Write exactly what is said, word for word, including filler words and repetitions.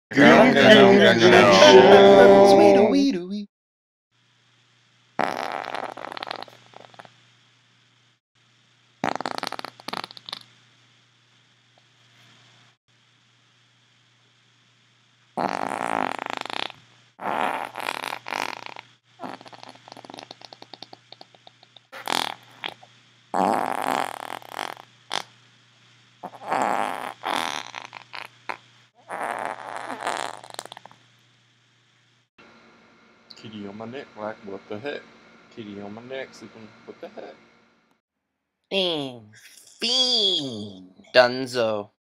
Goon Connections. Weedle, weedle, weedle. Kitty on my neck, like what the heck? Kitty on my neck, sleeping, what the heck? Fiend. Dunzo.